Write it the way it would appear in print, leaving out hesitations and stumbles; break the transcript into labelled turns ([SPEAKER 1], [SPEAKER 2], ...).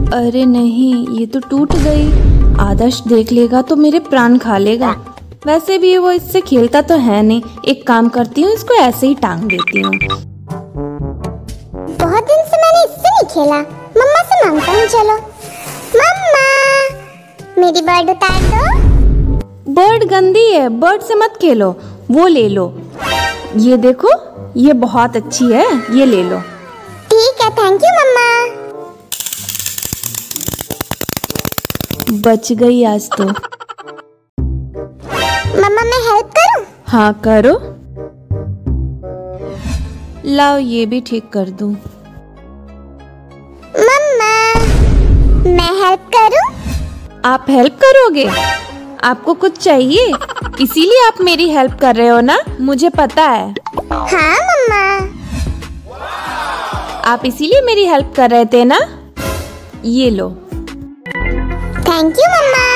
[SPEAKER 1] अरे नहीं, ये तो टूट गई। आदर्श देख लेगा तो मेरे प्राण खा लेगा। वैसे भी वो इससे खेलता तो है नहीं। एक काम करती हूँ, इसको ऐसे ही टांग देती हूँ।
[SPEAKER 2] बहुत दिन से मैंने इससे नहीं खेला। मम्मा से मांगता हूँ। चलो मम्मा, मेरी बर्ड उतार दो।
[SPEAKER 1] बर्ड गंदी है, बर्ड से मत खेलो। वो ले लो, ये देखो, ये बहुत अच्छी है, ये ले लो।
[SPEAKER 2] ठीक है, थैंक यू मम्मा।
[SPEAKER 1] बच गई आज तो।
[SPEAKER 2] मम्मा मैं हेल्प करूं?
[SPEAKER 1] हाँ करो। लाओ ये भी ठीक कर दूं।
[SPEAKER 2] मम्मा मैं हेल्प करूं?
[SPEAKER 1] आप हेल्प करोगे? आपको कुछ चाहिए, इसीलिए आप मेरी हेल्प कर रहे हो ना, मुझे पता है।
[SPEAKER 2] हाँ मम्मा।
[SPEAKER 1] आप इसीलिए मेरी हेल्प कर रहे थे ना, ये लो।
[SPEAKER 2] Thank you mamma.